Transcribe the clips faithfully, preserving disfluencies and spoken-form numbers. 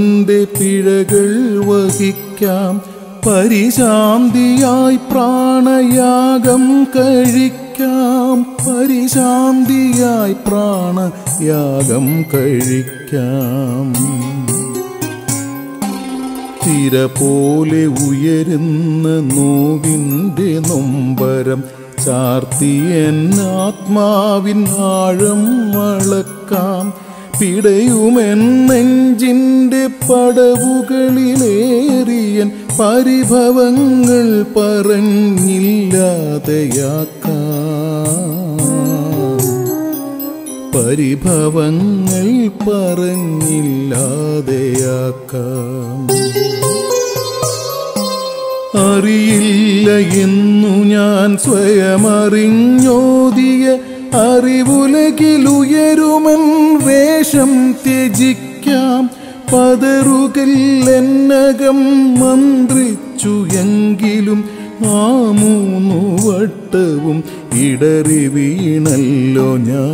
നിന്റെ പിഴകൾ വഹിക്കാം. പരിശാന്തിയായി പ്രാണയാഗം കഴിക്കാം. പരിശാന്തിയായി പ്രാണയാഗം കഴിക്കാം. തിര പോലെ ഉയരുന്ന നോവിൻ്റെ നൊമ്പരം ചാർത്തിയൻ ആത്മാവിൻ ആഴം അളക്കാം. പിടയുമെൻ നെഞ്ചിൻ്റെ പടവുകളിലേറിയൻ പരിഭവങ്ങൾ പറഞ്ഞില്ലാതെയാക്കാം. പരിഭവങ്ങൾ പറഞ്ഞില്ലാതെയാക്കാം. അറിയില്ല എന്നു ഞാൻ സ്വയമറിഞ്ഞോദിയ അറിവുലകിലുയരുമൻ വേഷം ത്യജിക്കാം. പതറുകല്ലെന്നകം മന്ത്രിച്ചു എങ്കിലും ആ മൂന്നു വട്ടവും ഇടറി വീണല്ലോ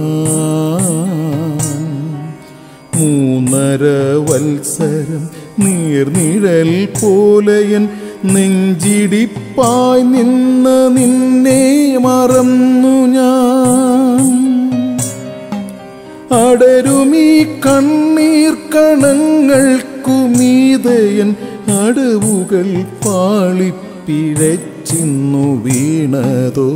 ഞാൻ. മൂന്നര വത്സരം നീർനിഴൽ പോലെയൻ നെഞ്ചിടിപ്പായി നിന്ന നിന്നെ മറന്നു ഞാൻ. അടരുമീ കണ്ണീർ കണങ്ങൾക്കുമീതയൻ അടവുകൾ പാളിപ്പിഴച്ചിന്നു വീണതോ.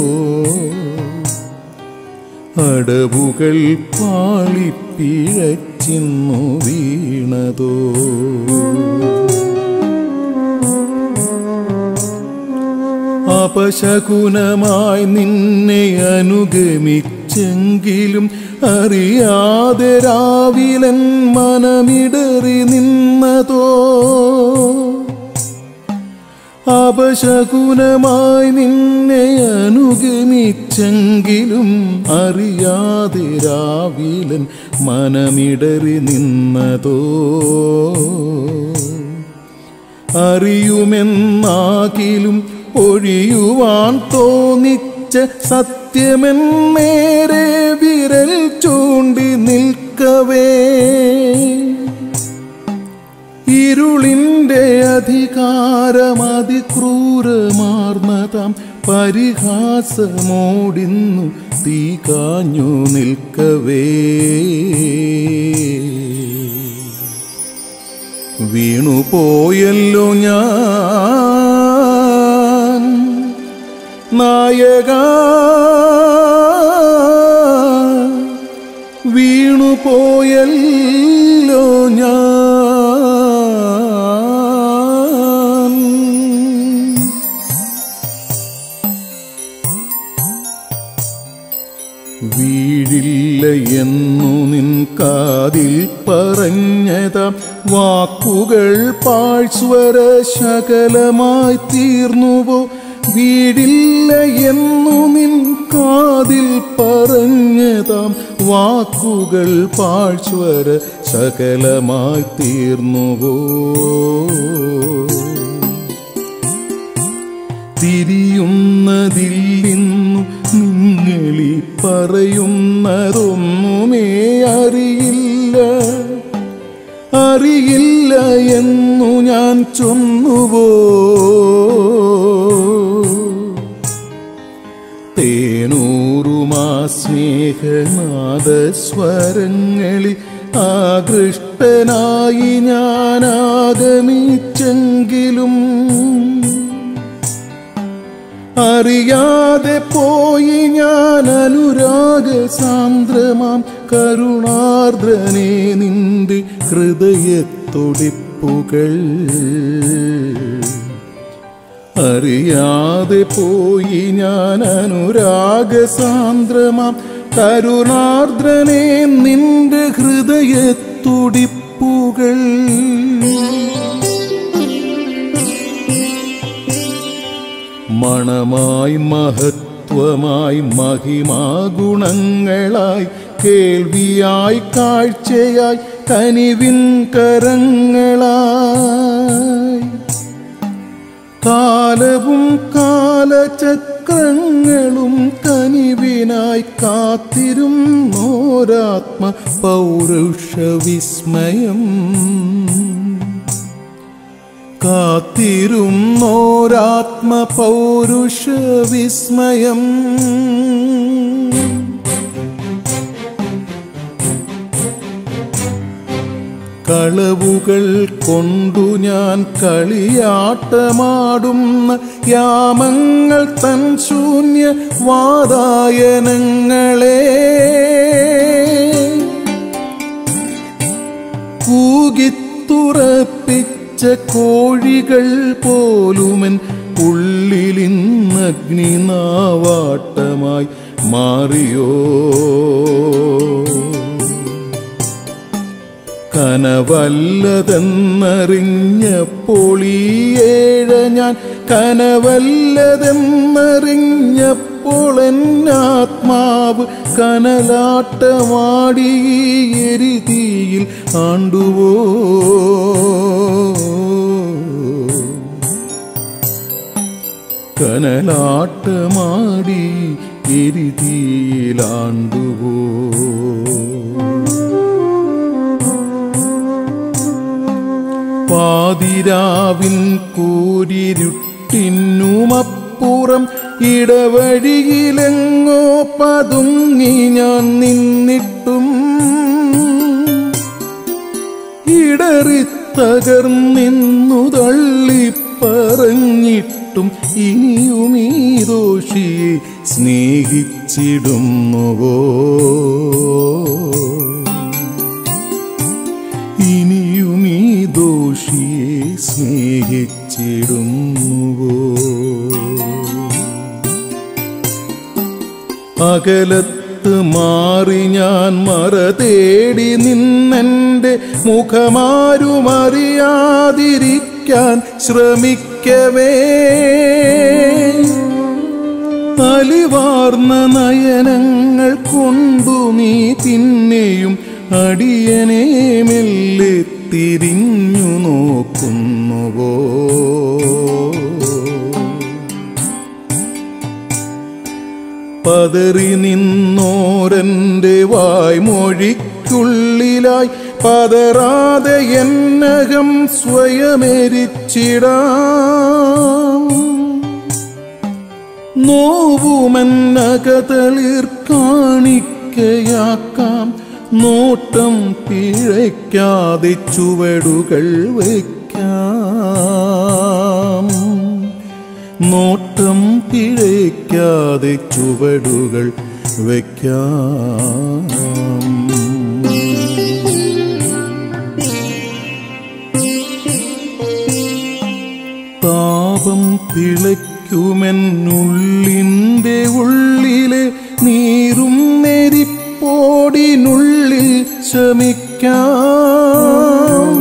അടവുകൾ പാളിപ്പിഴച്ചിന്നു വീണതോ. അപശകുനമായി നിന്നെ അനുഗമിച്ചെങ്കിലും അറിയാതെ രാവിലൻ മനമിടറി നിന്നതോ. അപശകുനമായി നിന്നെ അനുഗമിച്ചെങ്കിലും അറിയാതെ രാവിലൻ മനമിടറി നിന്നതോ. അറിയുമെന്നാകിലും ഒഴിയുവാൻ തോന്നിച്ച സത്യമെൻ നേരെ വിരൽ ചൂണ്ടി നിൽക്കവേ ഇരുളിൻ്റെ അധികാരം അതിക്രൂരമാർന്നതാം പരിഹാസമോടിന്നു തീ കാഞ്ഞു നിൽക്കവേ വീണുപോയല്ലോ ഞാൻ നായക. വീണുപോയല്ലോ ഞാൻ. വീഴില്ല എന്നു നിൻ കാതിൽ പറഞ്ഞതാം വാക്കുകൾ പാഴ്സ്വര ശകലമായി തീർന്നുവോ. വീഴില്ല എന്നു നിൻ കാതിൽ പറഞ്ഞതാം വാക്കുകൾ പാഴ്സ്വര ശകലമായി തീർന്നുവോ. തിരിയുന്നതില്ലിന്നു നിങ്ങളീ പറയുന്നതൊന്നുമേ അറിയില്ല. അറിയില്ല എന്നു ഞാൻ ചൊന്നുവോ. തേനൂറുമാ സ്നേഹനാദസ്വരങ്ങളിൽ ആകൃഷ്ടനായി ഞാൻ ആഗമിച്ചെങ്കിലും അറിയാതെ പോയി ഞാൻ അനുരാഗ സാന്ദ്രമാം കരുണാർദ്രനെ നിന്റെ ഹൃദയത്തുടിപ്പുകൾ. അറിയാതെ പോയി ഞാൻ അനുരാഗ സാന്ദ്രമാം കരുണാർദ്രനെ നിന്റെ ഹൃദയത്തുടിപ്പുകൾ. മണമായി മഹത്വമായി മഹിമാഗുണങ്ങളായി കേൾവിയായി കാഴ്ചയായി കനിവിൻ കരങ്ങളായി കാലവും കാലചക്രങ്ങളും കനിവിനായി കാത്തിരുന്നോരാത്മ പൗരുഷ വിസ്മയം. കാത്തിരുന്നോരാത്മ പൗരുഷ വിസ്മയം കളവുകൾ കൊണ്ടു ഞാൻ കളിയാട്ടമാടുന്ന യാമങ്ങൾ തൻ ശൂന്യ വാതായനങ്ങളെ കൂകിത്തുറപ്പിച്ച കോഴികൾ പോലുമൻ ഉള്ളിലിന്നഗ്നിനാവാട്ടമായി മാറിയോ കനവല്ലതെന്നറിഞ്ഞപ്പോൾ ഈ ഏഴ ഞാൻ കനവല്ലതെന്നറിഞ്ഞപ്പോൾ എന്നാത്മാവ് കനലാട്ടമാടി എരിതീയിൽ ആണ്ടുവോ കനലാട്ടമാടി എരിതീയിലാണ്ടുവോ പാതിരാവിൻ കൂരിരുട്ടിനുമപ്പുറം ഇടവഴിയിലെങ്ങോ പതുങ്ങി ഞാൻ നിന്നിട്ടും ഇടറിത്തകർന്നിന്നു തള്ളിപ്പറഞ്ഞിട്ടും ഇനിയും ഈ ദോഷിയെ സ്നേഹിച്ചിടുന്നുവോ ഇനിയും ഈ ദോഷിയെ സ്നേഹിച്ചിടുന്നുവോ അകലത്ത് മാറി ഞാൻ മറ തേടി നിന്നെൻ്റെ മുഖമാരുമറിയാതിരിക്കാൻ ശ്രമിക്കവേ അലിവാർന്ന നയനങ്ങൾ കൊണ്ടു നീ പിന്നെയും അടിയനെ മെല്ലെ തിരിഞ്ഞു നോക്കുന്നുവോ പതറി നിന്നോരൻ്റെ വായ്മൊഴിക്കുള്ളിലായി പതറാതെ എന്നകം സ്വയമെരിച്ചിടാം നോവുമെന്നകതളിർ കാണിക്കയാക്കാം നോട്ടം പിഴയ്ക്കാതെ ചുവടുകൾ വയ്ക്കാം നോട്ടം പിഴയ്ക്കാതെ ചുവടുകൾ വയ്ക്കാം താപം തിളയ്ക്കുമെന്നുള്ളിൻ്റെ ഉള്ളിലെ നീരും നെരിപ്പോടിനുള്ളിൽ ശമിക്കാം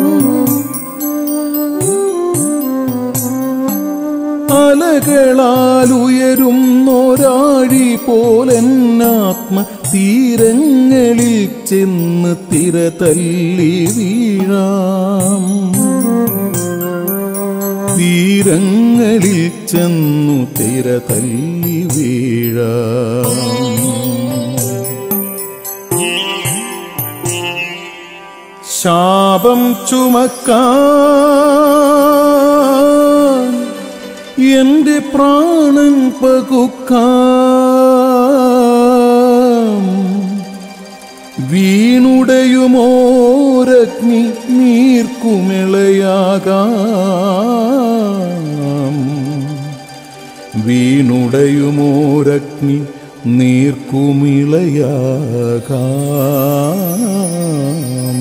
അലകളാലുയരുന്നൊരാഴി പോലെന്നാത്മ തീരങ്ങളിൽ ചെന്ന് തിര തല്ലി വീഴാം തീരങ്ങളിൽ ചെന്നു തിര തല്ലി വീഴാം ശാപം ചുമക്കാൻ എന്റെ പ്രാണൻ പകുക്കാം വീണുടയുമോരഗ്നി നീർക്കുമിളയാകാം വീണുടയുമോരഗ്നി നീർക്കുമിളയാകാം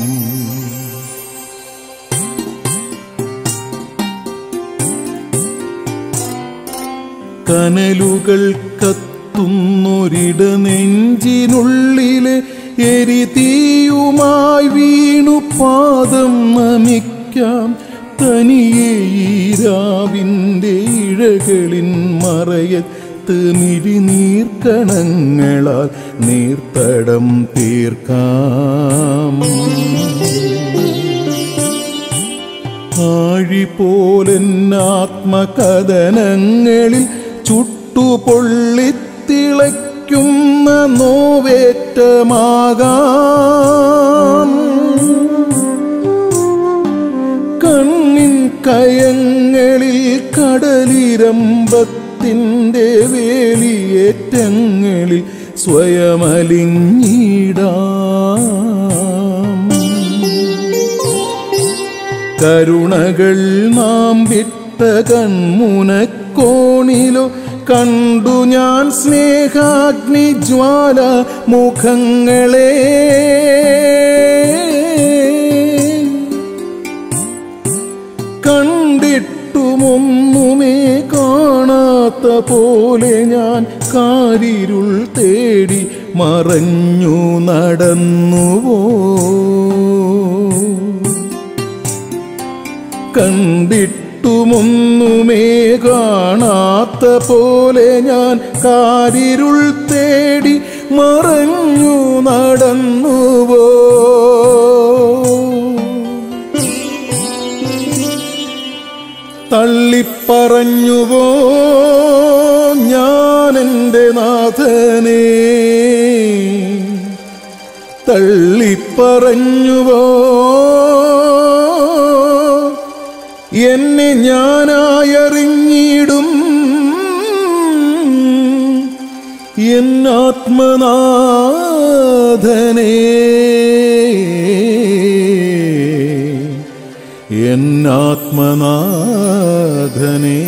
കനലുകൾ കത്തുന്നൊരിട നെഞ്ചിനുള്ളിലെ എരിതീയുമായി വീണു പാദം നമിക്കാം തനിയെ ഈരാവിൻ്റെ ഇഴകളിൻ മറയത്ത് മിഴിനീർക്കണങ്ങളാൽ നീർത്തടം തീർക്കാം ആഴിപോലെന്നാത്മകഥനങ്ങളിൽ ചുട്ടുപൊള്ളിത്തിളയ്ക്കുന്ന നോവേറ്റമാകാം കണ്ണിൻ കയങ്ങളിൽ കടലിരമ്പത്തിൻ്റെ വേലിയേറ്റങ്ങളിൽ സ്വയമലിഞ്ഞിടാം. കരുണകൾ നാം വിട്ട കൺമുനക്കോണിലോ കണ്ടു ഞാൻ സ്നേഹാഗ്നി ജ്വാല മുഖങ്ങളെ. കണ്ടിട്ടുമൊന്നുമേ കാണാത്ത പോലെ ഞാൻ കാരിരുൾ തേടി മറഞ്ഞു നടന്നുവോ. കണ്ടിട്ടുമൊന്നുമേ കാണാത്ത പോലെ ഞാൻ കാരിരുൾ തേടി മറഞ്ഞു നടന്നുവോ. തള്ളിപ്പറഞ്ഞുവോ ഞാനെൻ്റെ നാഥനെ, തള്ളിപ്പറഞ്ഞുവോ എന്നെ ഞാനായറിഞ്ഞിടും എന്നാത്മനാഥനെ, എന്നാത്മനാഥനെ.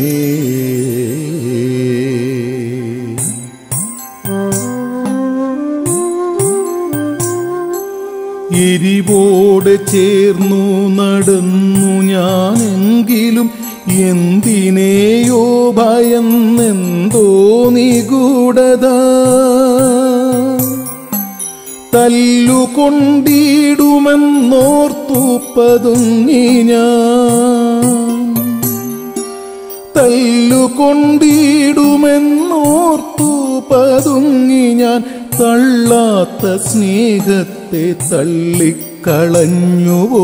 എരിവോട് ചേർന്നു നടന്നു ഞാനെങ്കിലും എന്തിനേയോ ഭയന്നെന്തോ നിഗൂഢത. തല്ലുകൊണ്ടിടുമെന്നോർത്തു പതുങ്ങി ഞാൻ, തല്ലുകൊണ്ടിടുമെന്നോർത്തു പതുങ്ങി ഞാൻ. തള്ളാത്ത സ്നേഹത്തെ തള്ളിക്കളഞ്ഞുവോ.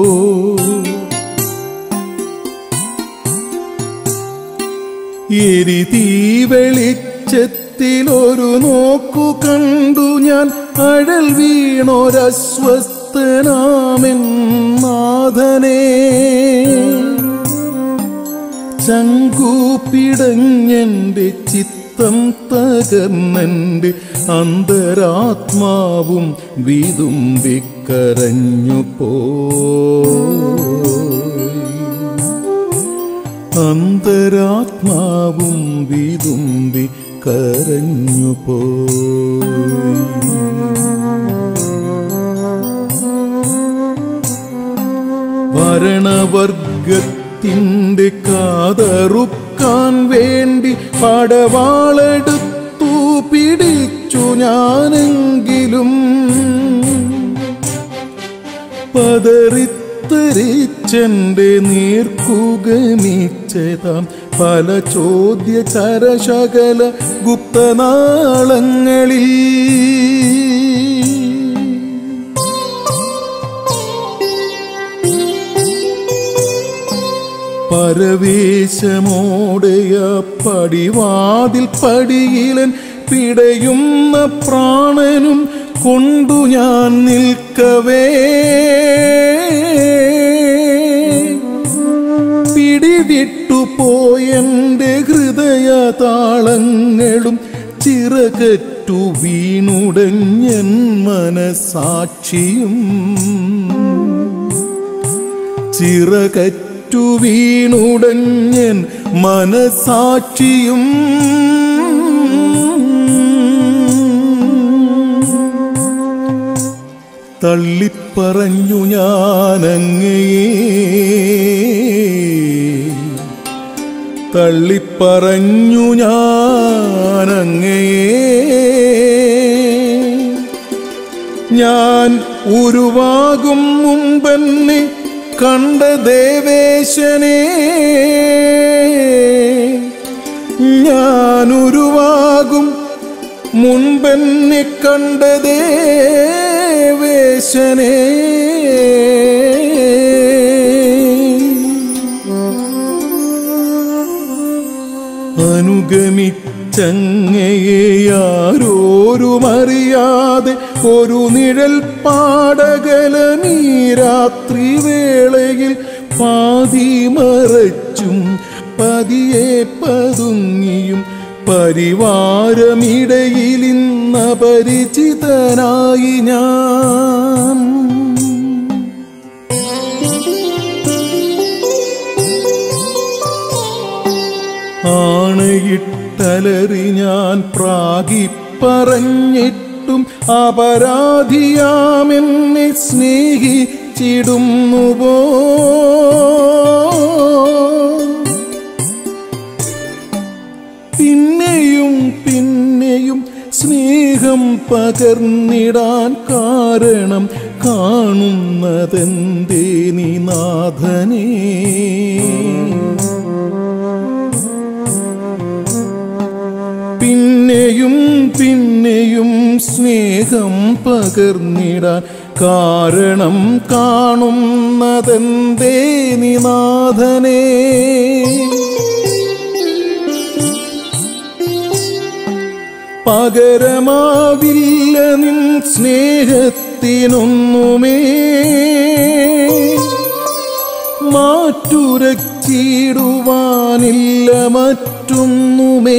എരിതീ വെളിച്ചത്തിലൊരു നോക്കു കണ്ടു ഞാൻ അഴൽ വീണൊരസ്വസ്ഥനാമെൻ നാഥനെ. ചങ്കൂപ്പിടഞ്ഞെൻ്റെ ചിത്തം തകർന്നെൻ്റെ അന്തരാത്മാവും വിതുമ്പിക്കരഞ്ഞു പോയി. അന്തരാത്മാവും വിതുമ്പി കരഞ്ഞു പോയി. ഭരണവർഗത്തിൻ്റെ കാതറുക്കാൻ വേണ്ടി പടവാളെടുത്തു പിടിച്ചു ഞാനെങ്കിലും പതറിത്തെറിച്ചെൻ്റെ നീർക്കുകമീച്ചതാം പല ചോദ്യ ചരശകല ഗുപ്തനാളങ്ങളിൽ. പരവേശമോടെയ പടിവാതിൽ പടിയിലൻ പിടയുന്ന പ്രാണനും കൊണ്ടു ഞാൻ നിൽക്കവേ, പിടിവിട്ടുപോയെൻ്റെ ഹൃദയതാളങ്ങളും ചിറകറ്റു വീണുടഞ്ഞൻ മനസാക്ഷിയും. ചിറകറ്റു വീണുടഞ്ഞൻ മനസാക്ഷിയും. തള്ളിപ്പറഞ്ഞു ഞാനങ്ങയെ, തള്ളിപ്പറഞ്ഞു ഞാനങ്ങയെ. ഞാൻ ഉരുവാകും മുമ്പെന്നെ കണ്ട ദേവേശനെ, ഞാൻ ഉരുവാകും മുൻപെന്നെ കണ്ട ദേവേശനെ. അനുഗമിച്ചങ്ങയെ ആരോരുമറിയാതെ ഒരു നിഴൽ പാടകലമീ രാത്രി വേളയിൽ പാതി മറച്ചും പതിയെ പതുങ്ങിയും പരിവാരമിടയിലിന്ന പരിചിതനായി ഞാൻ. ആണയിട്ടലറി ഞാൻ പ്രാഗിപ്പറഞ്ഞിട്ടും അപരാധിയാമെന്നെ സ്നേഹിച്ചിടുന്നുവോ? പിന്നെയും പിന്നെയും സ്നേഹം പകർന്നിടാൻ കാരണം കാണുന്നതെന്തേ നീ നാഥനേ? പിന്നെയും പിന്നെയും സ്നേഹം പകർന്നിടാൻ കാരണം കാണുന്നതെന്തേ നീ നാഥനേ? പകരമാവില്ല നിൻ സ്നേഹത്തിനൊന്നുമേ, മാറ്റുരച്ചിടുവാനില്ല മറ്റൊന്നുമേ.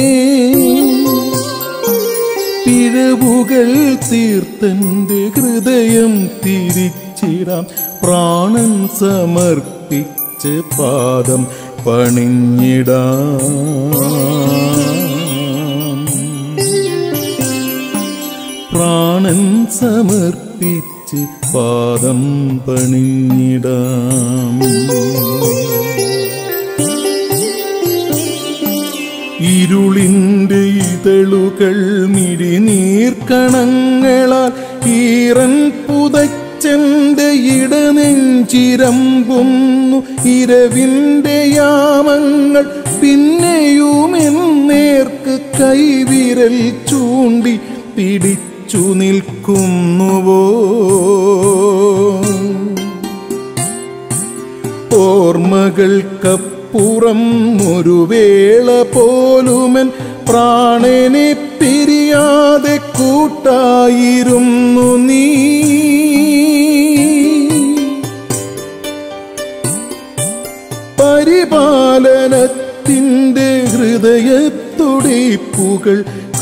പിഴവുകൾ തീർത്തന്റെ ഹൃദയം തിരിച്ചിടാം, പ്രാണൻ സമർപ്പിച്ച് പാദം പണിഞ്ഞിടാം. പ്രാണൻ സമർപ്പിച്ച് പാദം പണിഞ്ഞിടാം. ഇരുളിൻ്റെ ഇതളുകൾ മിഴിനീർക്കണങ്ങളാൽ ഈറൻ പുതച്ചെന്റെ ഇടനെഞ്ചിരമ്പുന്നു. ഇരവിൻ്റെ യാമങ്ങൾ പിന്നെയുമെന്നേർക്ക് കൈവിരൽ ചൂണ്ടി പിടിച്ചു നിൽക്കുന്നുവോ? ഓർമ്മകൾക്കപ്പുറം ഒരു വേള പോലുമൻ പ്രാണനെ പിരിയാതെ കൂട്ടായിരുന്നു നീ. പരിപാലനത്തിൻ്റെ ഹൃദയത്തുടിപ്പുകൾ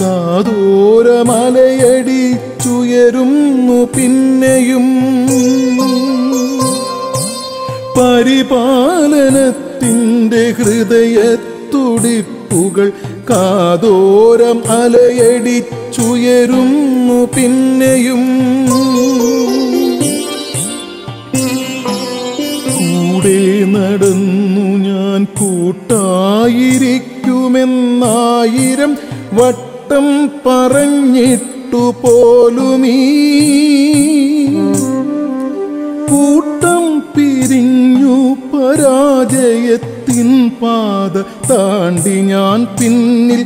കാതോരമലയടിച്ചുയരുന്നു പിന്നെയും. പരിപാലനത്തിൻ്റെ ഹൃദയത്തുടിപ്പുകൾ കാതോരം അലയടിച്ചുയരുന്നു പിന്നെയും. കൂടെ നടന്നു ഞാൻ കൂട്ടായിരിക്കുമെന്നായിരം വട്ടം പറഞ്ഞിട്ടു പോലുമീ കൂട്ടം പിരിഞ്ഞു പരാജയത്തിൻ പാത താണ്ടി ഞാൻ പിന്നിൽ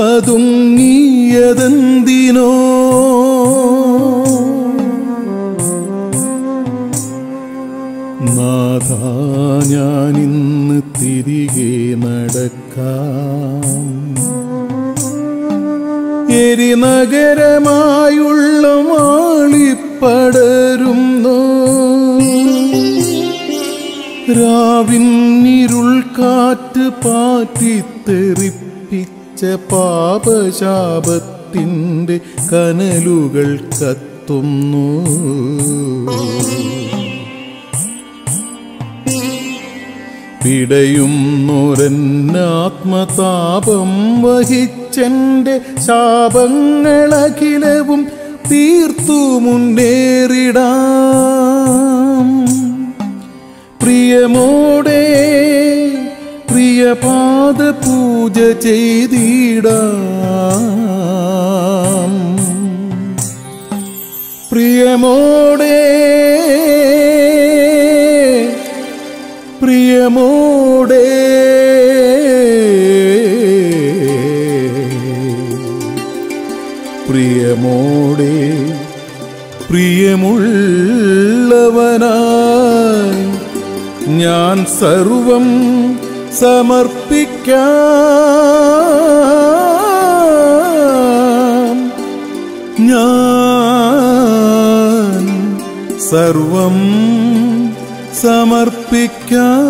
പതുങ്ങിയതെന്തിനോ? നാഥാ, ഞാനിന്ന് തിരികെ നടക്കാം. എരിനഗരമായുള്ള മാളിപ്പടരുന്നു രാവിന്നിരുൾ കാറ്റ് പാറ്റിത്തെറിപ്പിച്ച പാപശാപത്തിൻ്റെ കനലുകൾ കത്തുന്നു. പിടയുന്നൊരന്നാത്മതാപം വഹിച്ചെൻ്റെ ശാപങ്ങളഖിലവും തീർത്തു മുന്നേറിടാം. പ്രിയമോടെ പ്രിയപാദ പൂജ ചെയ്തിടാം. പ്രിയമോടെ പ്രിയമോടെ പ്രിയമോടെ പ്രിയമുള്ളവനായി ഞാൻ സർവം സമർപ്പിക്കാം. ഞാൻ സർവം സമർപ്പിക്കാം.